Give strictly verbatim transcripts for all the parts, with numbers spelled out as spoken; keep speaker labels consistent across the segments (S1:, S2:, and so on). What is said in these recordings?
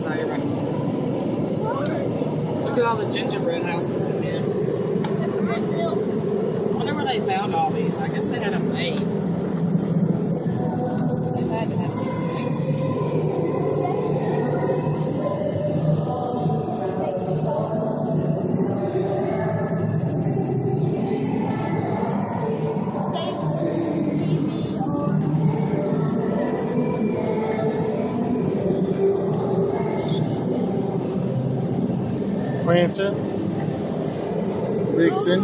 S1: Sorry, right. Look at all the gingerbread houses in there. I wonder where they found all these. I guess they had them made. They had to have them
S2: Prancer, Vixen,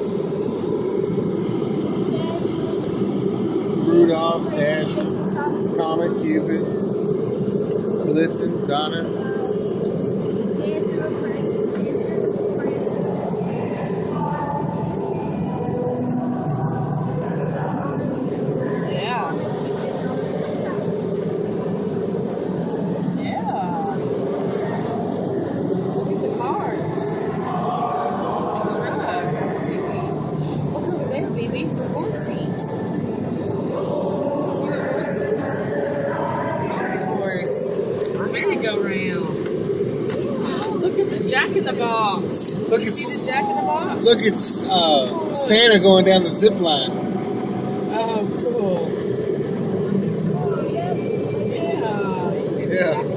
S2: Rudolph, Dasher, Comet, Cupid, Blitzen, Donner.
S1: Jack in the Box.
S2: Look at
S1: See the Jack in the Box.
S2: Look at uh, Santa going down the zip line.
S1: Oh, cool. Yeah.
S2: Yeah.